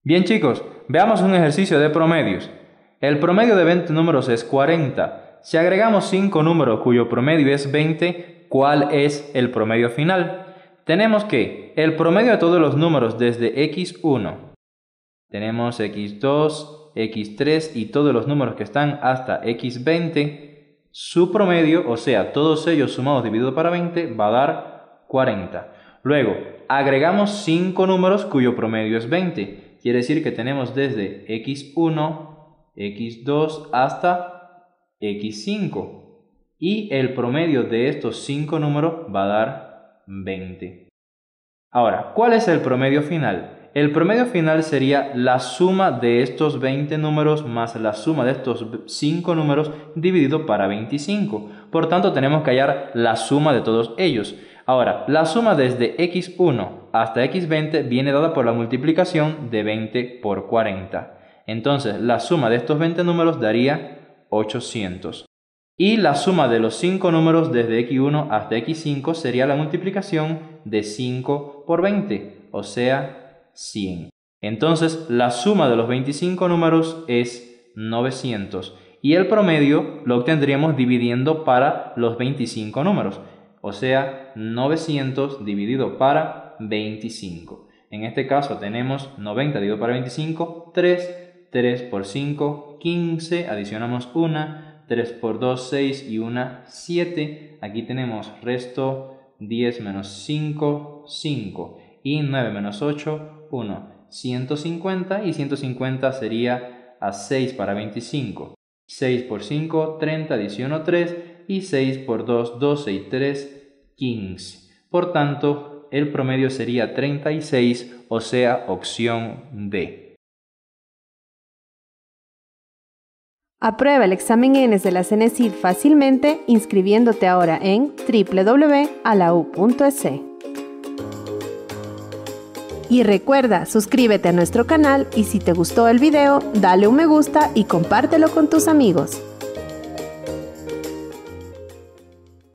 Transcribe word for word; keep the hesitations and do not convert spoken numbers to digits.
Bien chicos, veamos un ejercicio de promedios. El promedio de veinte números es cuarenta. Si agregamos cinco números cuyo promedio es veinte, ¿cuál es el promedio final? Tenemos que el promedio de todos los números desde equis uno, tenemos equis dos, equis tres y todos los números que están hasta equis veinte, su promedio, o sea, todos ellos sumados dividido para veinte, va a dar cuarenta. Luego, agregamos cinco números cuyo promedio es veinte. Quiere decir que tenemos desde equis uno, equis dos hasta equis cinco. Y el promedio de estos cinco números va a dar veinte. Ahora, ¿cuál es el promedio final? El promedio final sería la suma de estos veinte números más la suma de estos cinco números dividido para veinticinco. Por tanto, tenemos que hallar la suma de todos ellos. Ahora, la suma desde equis uno hasta equis veinte viene dada por la multiplicación de veinte por cuarenta. Entonces, la suma de estos veinte números daría ochocientos. Y la suma de los cinco números desde equis uno hasta equis cinco sería la multiplicación de cinco por veinte, o sea, cien. Entonces, la suma de los veinticinco números es novecientos. Y el promedio lo obtendríamos dividiendo para los veinticinco números. O sea, novecientos dividido para veinticinco. En este caso tenemos noventa dividido para veinticinco, tres, tres por cinco, quince, adicionamos uno, tres por dos, seis y uno, siete. Aquí tenemos resto diez menos cinco, cinco. Y nueve menos ocho, uno. ciento cincuenta y ciento cincuenta sería a seis para veinticinco. seis por cinco, treinta, adiciono tres. Y seis por dos, doce y tres, quince. Por tanto, el promedio sería treinta y seis, o sea, opción D. Aprueba el examen E N E S de la CENESID fácilmente inscribiéndote ahora en doble u doble u doble u punto a la u punto e s e. Y recuerda, suscríbete a nuestro canal y si te gustó el video, dale un me gusta y compártelo con tus amigos.